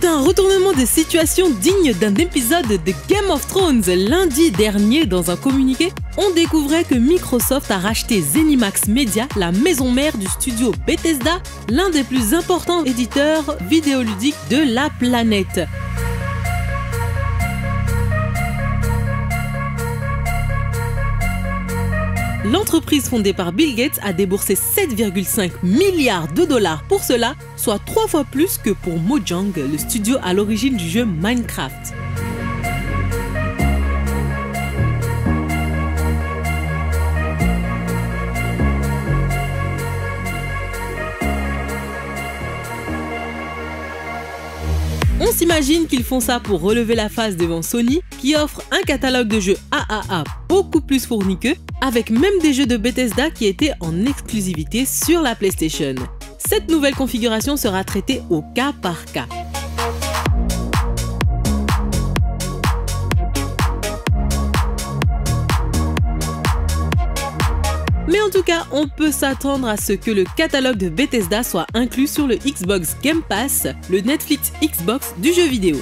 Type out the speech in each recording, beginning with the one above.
un retournement de situation digne d'un épisode de Game of Thrones. Lundi dernier, dans un communiqué, on découvrait que Microsoft a racheté ZeniMax Media, la maison mère du studio Bethesda, l'un des plus importants éditeurs vidéoludiques de la planète. L'entreprise fondée par Bill Gates a déboursé 7,5 milliards de dollars pour cela, soit 3 fois plus que pour Mojang, le studio à l'origine du jeu Minecraft. On s'imagine qu'ils font ça pour relever la face devant Sony, qui offre un catalogue de jeux AAA beaucoup plus fourni qu'eux, avec même des jeux de Bethesda qui étaient en exclusivité sur la PlayStation. Cette nouvelle configuration sera traitée au cas par cas. Mais en tout cas, on peut s'attendre à ce que le catalogue de Bethesda soit inclus sur le Xbox Game Pass, le Netflix Xbox du jeu vidéo.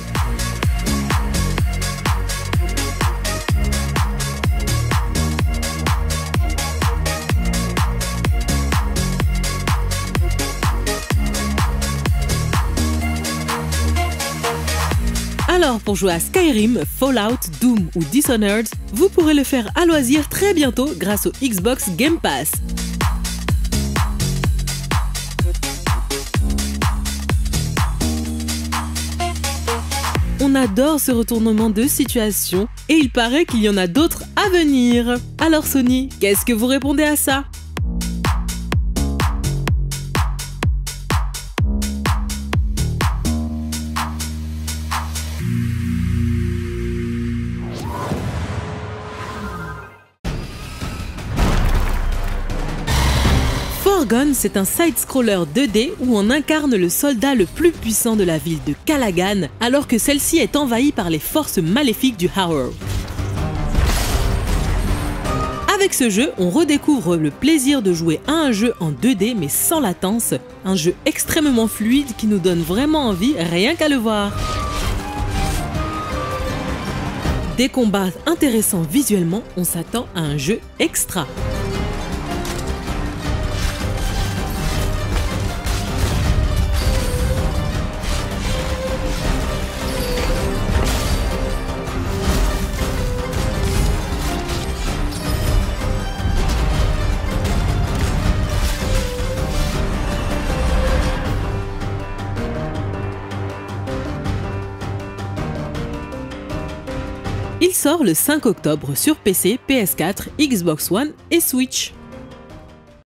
Alors pour jouer à Skyrim, Fallout, Doom ou Dishonored, vous pourrez le faire à loisir très bientôt grâce au Xbox Game Pass. On adore ce retournement de situation et il paraît qu'il y en a d'autres à venir. Alors Sony, qu'est-ce que vous répondez à ça ? Forgone, c'est un side-scroller 2D où on incarne le soldat le plus puissant de la ville de Calagan, alors que celle-ci est envahie par les forces maléfiques du Harrow. Avec ce jeu, on redécouvre le plaisir de jouer à un jeu en 2D mais sans latence, un jeu extrêmement fluide qui nous donne vraiment envie rien qu'à le voir. Des combats intéressants visuellement, on s'attend à un jeu extra. Il sort le 5 octobre sur PC, PS4, Xbox One et Switch.